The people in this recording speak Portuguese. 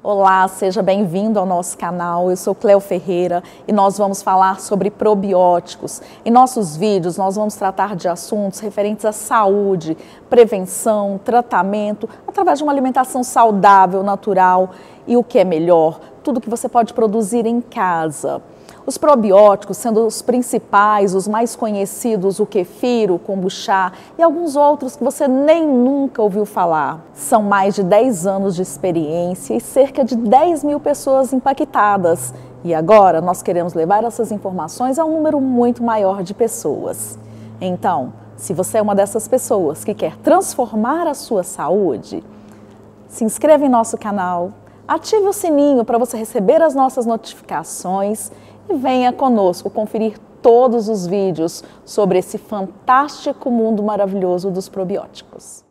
Olá, seja bem-vindo ao nosso canal. Eu sou Cleo Ferreira e nós vamos falar sobre probióticos. Em nossos vídeos nós vamos tratar de assuntos referentes à saúde, prevenção, tratamento, através de uma alimentação saudável, natural e o que é melhor, tudo que você pode produzir em casa. Os probióticos, sendo os principais, os mais conhecidos, o kefir, o kombucha e alguns outros que você nem nunca ouviu falar. São mais de 10 anos de experiência e cerca de 10 mil pessoas impactadas. E agora nós queremos levar essas informações a um número muito maior de pessoas. Então, se você é uma dessas pessoas que quer transformar a sua saúde, se inscreva em nosso canal, ative o sininho para você receber as nossas notificações e venha conosco conferir todos os vídeos sobre esse fantástico mundo maravilhoso dos probióticos.